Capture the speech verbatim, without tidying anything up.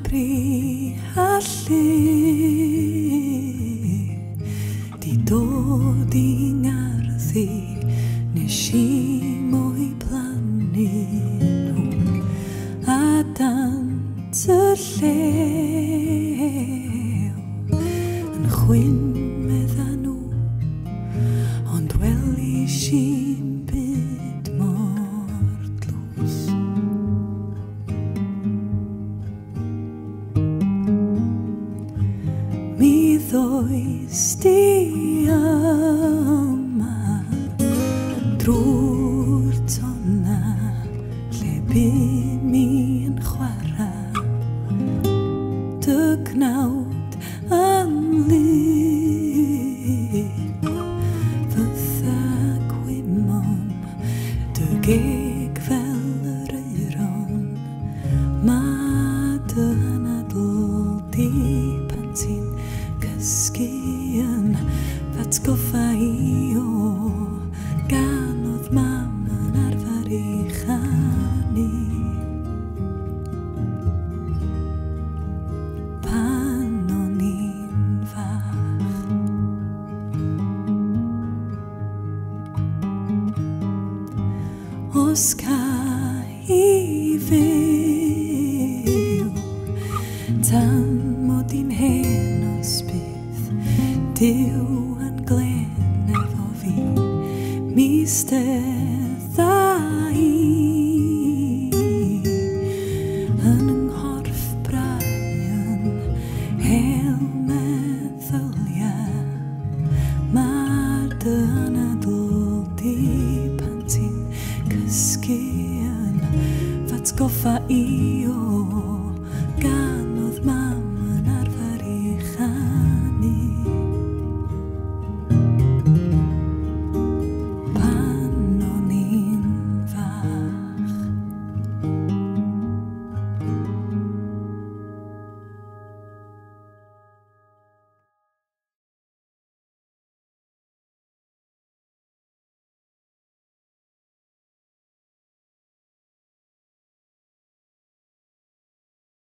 bri allu di dod I ngarddu nes I mo'i plannu nhw a dant y llew yn chwyn meddan nhw ond welis i'n byd mor dlws. Mi ddoes di yma drwy'r tonna lle byd mi yn chwarae dy gnawd yn lyb fytha gwymon dy geg fel yr eiron ma dy anadl di pan ti'n cysgu yn fatgoffa I o gan oedd mam yn arfer I chanu pan o'n i'n fach. Os ca I fyw tan mod i'n hen os bydd Duw yn glen efo fi mis dydda I yn nghorff Brian hel meddyliau mae'r dy anadl di pan ti'n cysgu yn fatgoffa I